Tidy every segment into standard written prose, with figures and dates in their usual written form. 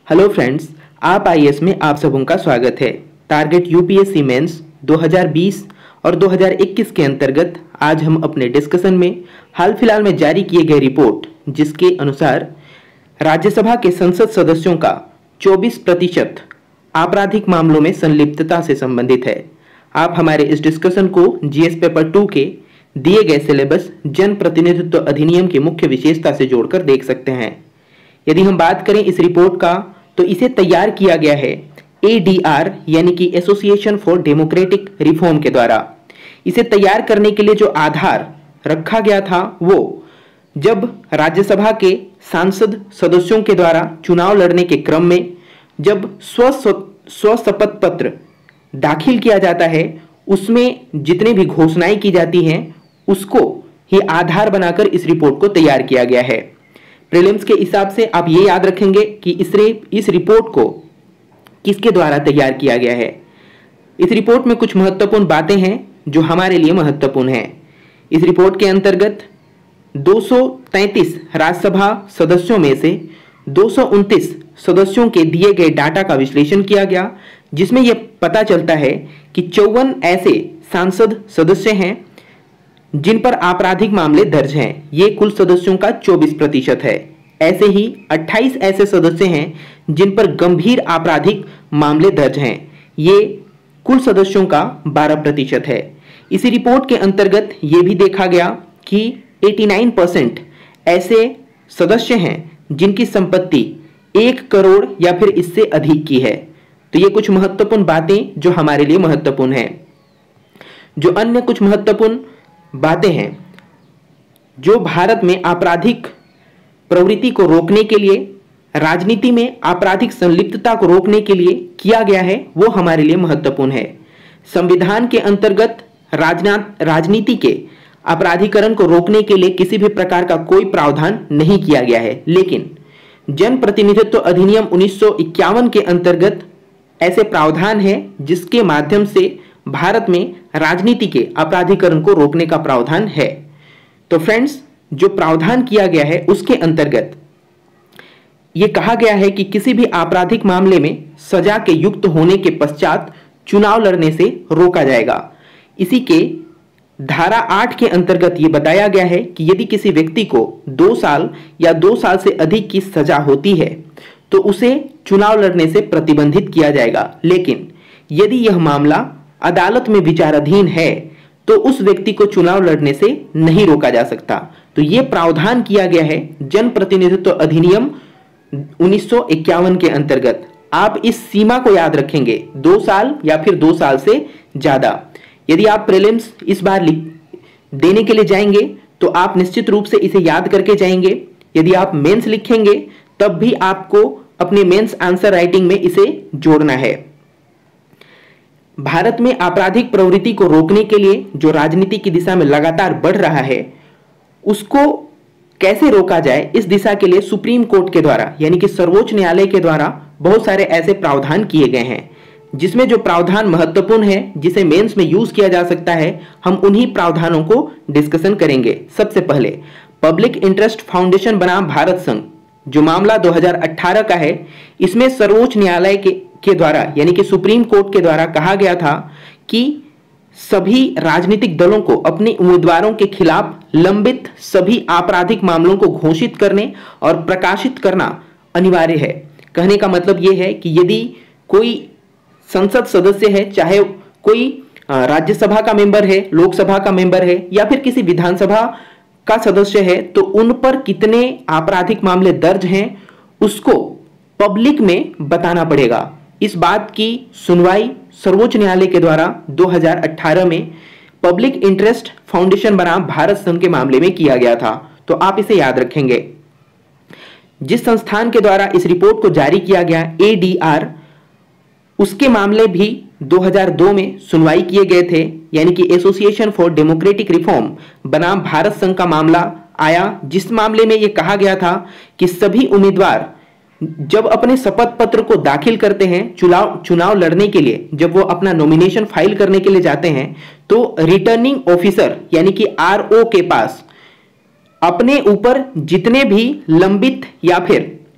Hello friends, आप IAS में आप सबों का स्वागत है। टारगेट यूपीएससी मेंस 2020 और 2021 के अंतर्गत आज हम अपने डिस्कशन में हाल फिलहाल में जारी किए गए रिपोर्ट, जिसके अनुसार राज्यसभा के संसद सदस्यों का 24% आपराधिक मामलों में संलिप्तता से संबंधित है। आप हमारे इस डिस्कशन को जीएस पेपर 2 के दिए गए सिलेबस जन प्रतिनिधित्व अधिनियम की मुख्य विशेषता से जोड़कर देख सकते हैं। यदि हम बात करें इस रिपोर्ट का, तो इसे तैयार किया गया है ADR यानी कि एसोसिएशन फॉर डेमोक्रेटिक रिफॉर्म के द्वारा। इसे तैयार करने के लिए जो आधार रखा गया था वो जब राज्यसभा के सांसद सदस्यों के द्वारा चुनाव लड़ने के क्रम में जब स्वशपथ पत्र दाखिल किया जाता है, उसमें जितने भी घोषणाएं की जाती हैं उसको ही आधार बनाकर इस रिपोर्ट को तैयार किया गया है। प्रीलिम्स के हिसाब से आप ये याद रखेंगे कि इस रिपोर्ट को किसके द्वारा तैयार किया गया है। इस रिपोर्ट में कुछ महत्वपूर्ण बातें हैं जो हमारे लिए महत्वपूर्ण हैं। इस रिपोर्ट के अंतर्गत 233 राज्यसभा सदस्यों में से 229 सदस्यों के दिए गए डाटा का विश्लेषण किया गया, जिसमें यह पता चलता है कि 54 ऐसे सांसद सदस्य हैं जिन पर आपराधिक मामले दर्ज हैं। ये कुल सदस्यों का 24% है। ऐसे ही 28 ऐसे सदस्य हैं जिन पर गंभीर आपराधिक मामले दर्ज हैं। ये कुल सदस्यों का 12% है। इसी रिपोर्ट के अंतर्गत ये भी देखा गया कि 89% ऐसे सदस्य हैं जिनकी संपत्ति 1 करोड़ या फिर इससे अधिक की है। तो ये कुछ महत्वपूर्ण बातें जो हमारे लिए महत्वपूर्ण हैं। जो अन्य कुछ महत्वपूर्ण बातें हैं जो भारत में आपराधिक प्रवृत्ति को रोकने के लिए, राजनीति में आपराधिक संलिप्तता को रोकने के लिए किया गया है, वो हमारे लिए महत्वपूर्ण है। संविधान के अंतर्गत राजनीति के अपराधीकरण को रोकने के लिए किसी भी प्रकार का कोई प्रावधान नहीं किया गया है, लेकिन जन प्रतिनिधित्व अधिनियम 1951 के अंतर्गत ऐसे प्रावधान हैं जिसके माध्यम से भारत में राजनीति के अपराधीकरण को रोकने का प्रावधान है। तो फ्रेंड्स, जो प्रावधान किया गया है उसके अंतर्गत यह कहा गया है कि किसी भी आपराधिक मामले में सजा के युक्त होने के पश्चात चुनाव लड़ने से रोका जाएगा। इसी के धारा 8 के अंतर्गत यह बताया गया है कि यदि किसी व्यक्ति को 2 साल या 2 साल से अधिक की सजा होती है तो उसे चुनाव लड़ने से प्रतिबंधित किया जाएगा, लेकिन यदि यह मामला अदालत में विचाराधीन है तो उस व्यक्ति को चुनाव लड़ने से नहीं रोका जा सकता। तो यह प्रावधान किया गया है जन प्रतिनिधित्व अधिनियम 1951 के अंतर्गत। आप इस सीमा को याद रखेंगे, 2 साल या फिर 2 साल से ज्यादा। यदि आप प्रीलिम्स इस बार देने के लिए जाएंगे तो आप निश्चित रूप से इसे याद करके जाएंगे। यदि आप मेंस लिखेंगे तब भी आपको अपने मेंस आंसर राइटिंग में इसे जोड़ना है। भारत में आपराधिक प्रवृत्ति को रोकने के लिए जो राजनीति की दिशा में लगातार बढ़ रहा है, उसको कैसे रोका जाए, इस दिशा के लिए सुप्रीम कोर्ट के द्वारा यानी कि सर्वोच्च न्यायालय के द्वारा बहुत सारे ऐसे प्रावधान किए गए हैं, जिसमें जो प्रावधान महत्वपूर्ण है जिसे मेंस में यूज किया जा सकता है, हम उन्हीं प्रावधानों को डिस्कशन करेंगे। सबसे पहले पब्लिक इंटरेस्ट फाउंडेशन बनाम भारत संघ, जो मामला 2018 का है, इसमें सर्वोच्च न्यायालय के द्वारा यानी कि सुप्रीम कोर्ट के द्वारा कहा गया था कि सभी राजनीतिक दलों को अपने उम्मीदवारों के खिलाफ लंबित सभी आपराधिक मामलों को घोषित करने और प्रकाशित करना अनिवार्य है। कहने का मतलब यह है कि यदि कोई संसद सदस्य है, चाहे कोई राज्यसभा का मेंबर है, लोकसभा का मेंबर है या फिर किसी विधानसभा का सदस्य है, तो उन पर कितने आपराधिक मामले दर्ज हैं उसको पब्लिक में बताना पड़ेगा। इस बात की सुनवाई सर्वोच्च न्यायालय के द्वारा 2018 में पब्लिक इंटरेस्ट फाउंडेशन बनाम भारत संघ के मामले में किया गया था। तो आप इसे याद रखेंगे। जिस संस्थान के द्वारा इस रिपोर्ट को जारी किया गया ADR, उसके मामले भी 2002 में सुनवाई किए गए थे, यानी कि एसोसिएशन फॉर डेमोक्रेटिक रिफॉर्म बनाम भारत संघ का मामला आया, जिस मामले में यह कहा गया था कि सभी उम्मीदवार जब अपने शपथ पत्र को दाखिल करते हैं चुनाव लड़ने के लिए, जब वो अपना नॉमिनेशन फाइल करने के लिए जाते हैं, तो रिटर्निंग ऑफिसर यानी कि RO के पास अपने ऊपर जितने भी लंबित या फिर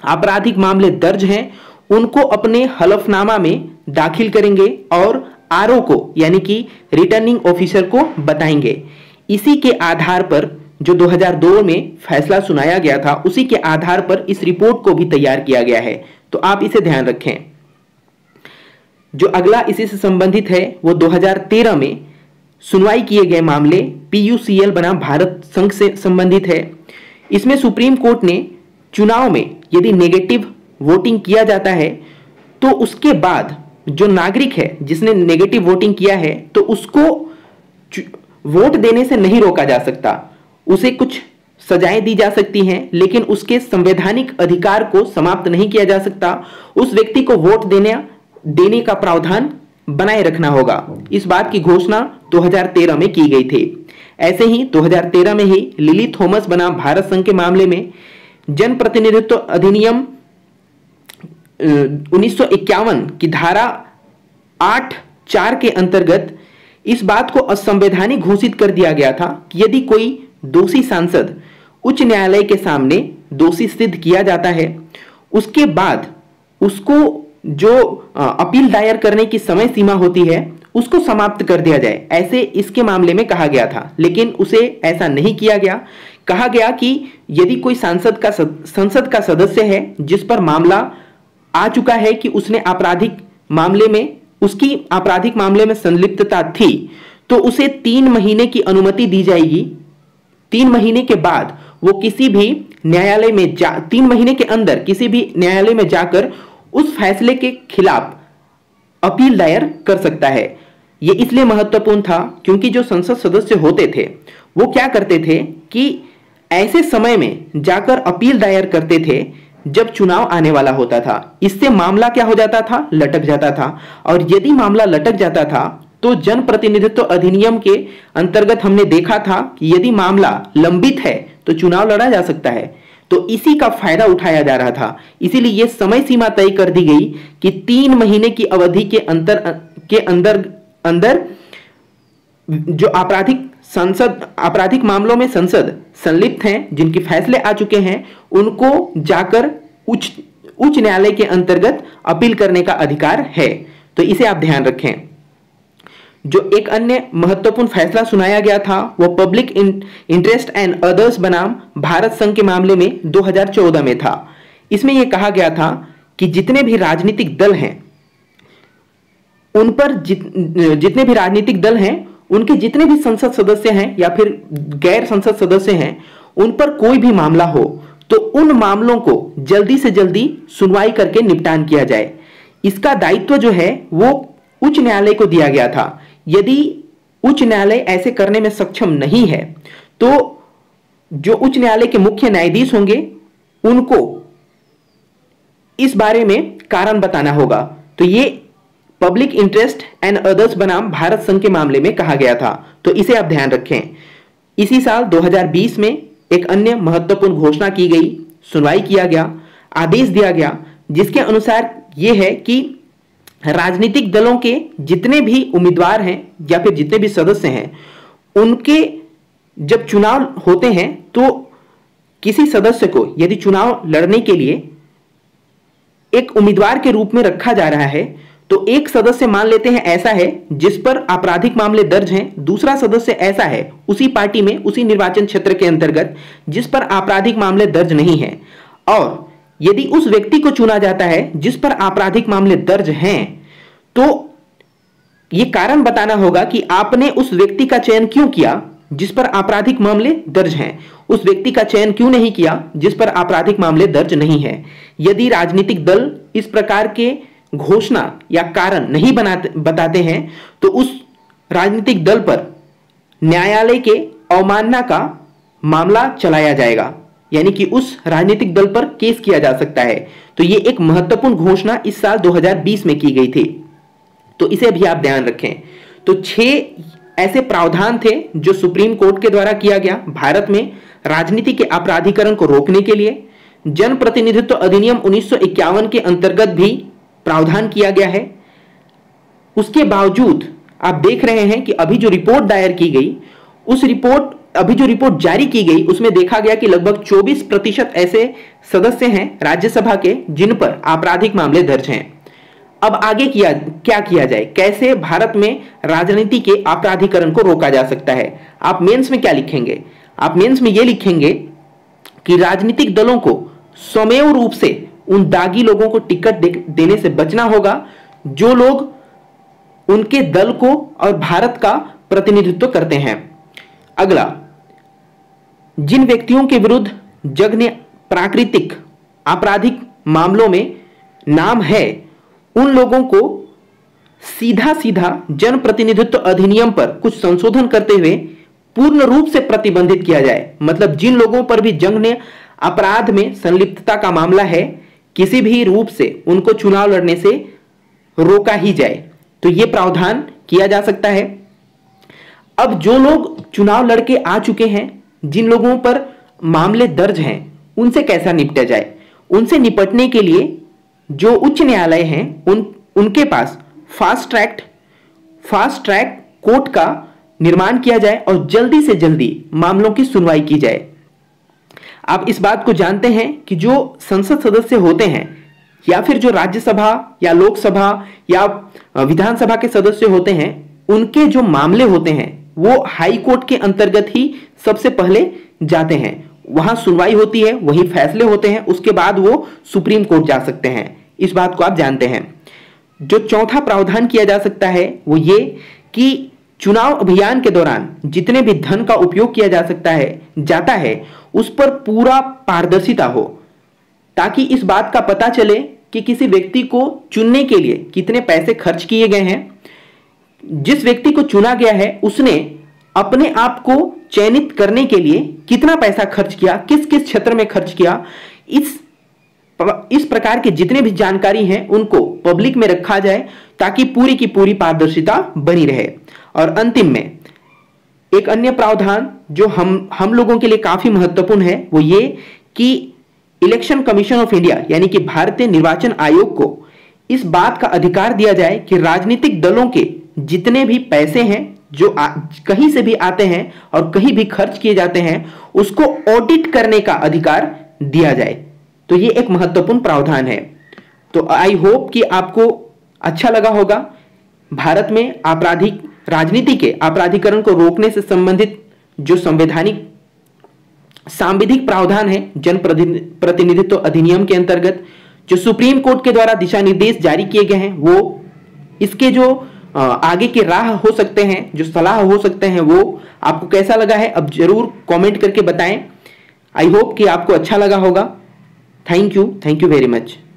आपराधिक मामले दर्ज हैं उनको अपने हलफनामा में दाखिल करेंगे और आरओ को यानी कि रिटर्निंग ऑफिसर को बताएंगे। इसी के आधार पर जो 2002 में फैसला सुनाया गया था उसी के आधार पर इस रिपोर्ट को भी तैयार किया गया है, तो आप इसे ध्यान रखें। जो अगला इसी से संबंधित है वो 2013 में सुनवाई किए गए मामले पीयूसीएल बनाम भारत संघ से संबंधित है। इसमें सुप्रीम कोर्ट ने चुनाव में यदि नेगेटिव वोटिंग किया जाता है तो उसके बाद जो नागरिक है जिसने नेगेटिव वोटिंग किया है तो उसको वोट देने से नहीं रोका जा सकता, उसे कुछ सजाएं दी जा सकती हैं लेकिन उसके संवैधानिक अधिकार को समाप्त नहीं किया जा सकता। उस व्यक्ति को वोट देने का प्रावधान बनाए रखना होगा। इस बात की घोषणा 2013 में की गई थी। ऐसे ही 2013 में ही लिली थॉमस बनाम भारत संघ के मामले में जन प्रतिनिधित्व अधिनियम 1951 की धारा 8(4) के अंतर्गत इस बात को असंवैधानिक घोषित कर दिया गया था कि यदि कोई दोषी सांसद उच्च न्यायालय के सामने दोषी सिद्ध किया जाता है उसके बाद उसको जो अपील दायर करने की समय सीमा होती है उसको समाप्त कर दिया जाए, ऐसे इसके मामले में कहा गया था। लेकिन उसे ऐसा नहीं किया गया। कहा गया कि यदि कोई संसद का सदस्य है जिस पर मामला आ चुका है कि उसकी आपराधिक मामले में संलिप्तता थी तो उसे 3 महीने की अनुमति दी जाएगी। 3 महीने के बाद वो किसी भी न्यायालय में 3 महीने के अंदर किसी भी न्यायालय में जाकर उस फैसले के खिलाफ अपील दायर कर सकता है। यह इसलिए महत्वपूर्ण था क्योंकि जो संसद सदस्य होते थे वो क्या करते थे कि ऐसे समय में जाकर अपील दायर करते थे जब चुनाव आने वाला होता था। इससे मामला क्या हो जाता था, लटक जाता था। और यदि मामला लटक जाता था तो जन प्रतिनिधित्व अधिनियम के अंतर्गत हमने देखा था कि यदि मामला लंबित है तो चुनाव लड़ा जा सकता है, तो इसी का फायदा उठाया जा रहा था। इसीलिए यह समय सीमा तय कर दी गई कि 3 महीने की अवधि के अंदर जो आपराधिक मामलों में संसद संलिप्त हैं, जिनके फैसले आ चुके हैं, उनको जाकर उच्च न्यायालय के अंतर्गत अपील करने का अधिकार है। तो इसे आप ध्यान रखें। जो एक अन्य महत्वपूर्ण फैसला सुनाया गया था वो पब्लिक इंटरेस्ट एंड अदर्स बनाम भारत संघ के मामले में 2014 में था। इसमें यह कहा गया था कि जितने भी राजनीतिक दल हैं उन पर जितने भी राजनीतिक दल हैं उनके जितने भी संसद सदस्य हैं या फिर गैर संसद सदस्य हैं उन पर कोई भी मामला हो तो उन मामलों को जल्दी से जल्दी सुनवाई करके निपटान किया जाए। इसका दायित्व जो है वो उच्च न्यायालय को दिया गया था। यदि उच्च न्यायालय ऐसे करने में सक्षम नहीं है तो जो उच्च न्यायालय के मुख्य न्यायाधीश होंगे उनको इस बारे में कारण बताना होगा। तो ये पब्लिक इंटरेस्ट एंड अदर्स बनाम भारत संघ के मामले में कहा गया था, तो इसे आप ध्यान रखें। इसी साल 2020 में एक अन्य महत्वपूर्ण घोषणा की गई, सुनवाई किया गया, आदेश दिया गया, जिसके अनुसार यह है कि राजनीतिक दलों के जितने भी उम्मीदवार हैं या फिर जितने भी सदस्य हैं उनके जब चुनाव होते हैं तो किसी सदस्य को यदि चुनाव लड़ने के लिए एक उम्मीदवार के रूप में रखा जा रहा है तो एक सदस्य मान लेते हैं ऐसा है जिस पर आपराधिक मामले दर्ज हैं, दूसरा सदस्य ऐसा है उसी पार्टी में उसी निर्वाचन क्षेत्र के अंतर्गत जिस पर आपराधिक मामले दर्ज नहीं है। और यदि उस व्यक्ति को चुना जाता है जिस पर आपराधिक मामले दर्ज हैं तो यह कारण बताना होगा कि आपने उस व्यक्ति का चयन क्यों किया जिस पर आपराधिक मामले दर्ज हैं, उस व्यक्ति का चयन क्यों नहीं किया जिस पर आपराधिक मामले दर्ज नहीं है। यदि राजनीतिक दल इस प्रकार के घोषणा या कारण नहीं बताते हैं तो उस राजनीतिक दल पर न्यायालय के अवमानना का मामला चलाया जाएगा, यानी कि उस राजनीतिक दल पर केस किया जा सकता है। तो यह एक महत्वपूर्ण घोषणा इस साल 2020 में की गई थी, तो इसे भी आप ध्यान रखें। तो 6 ऐसे प्रावधान थे जो सुप्रीम कोर्ट के द्वारा किया गया भारत में राजनीति के अपराधीकरण को रोकने के लिए। जन प्रतिनिधित्व अधिनियम 1951 के अंतर्गत भी प्रावधान किया गया है। उसके बावजूद आप देख रहे हैं कि अभी जो रिपोर्ट दायर की गई उस रिपोर्ट अभी जो रिपोर्ट जारी की गई उसमें देखा गया कि लगभग 24% ऐसे सदस्य हैं राज्यसभा के जिन पर आपराधिक मामले दर्ज हैं। अब आगे क्या किया जाए, कैसे भारत में राजनीति के आपराधिकरण को रोका जा सकता है। आप मेंस में क्या लिखेंगे? आप मेंस में यह लिखेंगे कि राजनीतिक दलों को स्वमेव रूप से उन दागी लोगों को टिकट देने से बचना होगा जो लोग उनके दल को और भारत का प्रतिनिधित्व करते हैं। अगला, जिन व्यक्तियों के विरुद्ध जग ने प्राकृतिक आपराधिक मामलों में नाम है उन लोगों को सीधा सीधा जनप्रतिनिधित्व अधिनियम पर कुछ संशोधन करते हुए पूर्ण रूप से प्रतिबंधित किया जाए। मतलब जिन लोगों पर भी जंग ने अपराध में संलिप्तता का मामला है, किसी भी रूप से उनको चुनाव लड़ने से रोका ही जाए, तो यह प्रावधान किया जा सकता है। अब जो लोग चुनाव लड़के आ चुके हैं, जिन लोगों पर मामले दर्ज हैं, उनसे कैसा निपटा जाए? उनसे निपटने के लिए जो उच्च न्यायालय हैं उनके पास फास्ट ट्रैक कोर्ट का निर्माण किया जाए और जल्दी से जल्दी मामलों की सुनवाई की जाए। आप इस बात को जानते हैं कि जो संसद सदस्य होते हैं या फिर जो राज्यसभा या लोकसभा या विधानसभा के सदस्य होते हैं, उनके जो मामले होते हैं वो हाई कोर्ट के अंतर्गत ही सबसे पहले जाते हैं। वहां सुनवाई होती है, वही फैसले होते हैं, उसके बाद वो सुप्रीम कोर्ट जा सकते हैं। इस बात को आप जानते हैं। जो चौथा प्रावधान किया जा सकता है वो ये कि चुनाव अभियान के दौरान जितने भी धन का उपयोग किया जाता है उस पर पूरा पारदर्शिता हो, ताकि इस बात का पता चले कि किसी व्यक्ति को चुनने के लिए कितने पैसे खर्च किए गए हैं, जिस व्यक्ति को चुना गया है उसने अपने आप को चयनित करने के लिए कितना पैसा खर्च किया, किस किस क्षेत्र में खर्च किया। इस प्रकार की जितने भी जानकारी हैं उनको पब्लिक में रखा जाए ताकि पूरी की पूरी पारदर्शिता बनी रहे। और अंतिम में एक अन्य प्रावधान जो हम लोगों के लिए काफी महत्वपूर्ण है वो ये कि इलेक्शन कमीशन ऑफ इंडिया यानी कि भारतीय निर्वाचन आयोग को इस बात का अधिकार दिया जाए कि राजनीतिक दलों के जितने भी पैसे हैं जो कहीं से भी आते हैं और कहीं भी खर्च किए जाते हैं उसको ऑडिट करने का अधिकार दिया जाए। तो ये एक महत्वपूर्ण प्रावधान है। तो आई होप कि आपको अच्छा लगा होगा। भारत में राजनीति के आपराधिकरण को रोकने से संबंधित जो सांविधिक प्रावधान है जन प्रतिनिधित्व अधिनियम के अंतर्गत जो सुप्रीम कोर्ट के द्वारा दिशा निर्देश जारी किए गए हैं, वो इसके जो आगे के राह हो सकते हैं, जो सलाह हो सकते हैं, वो आपको कैसा लगा है अब जरूर कमेंट करके बताएं। आई होप कि आपको अच्छा लगा होगा। Thank you very much.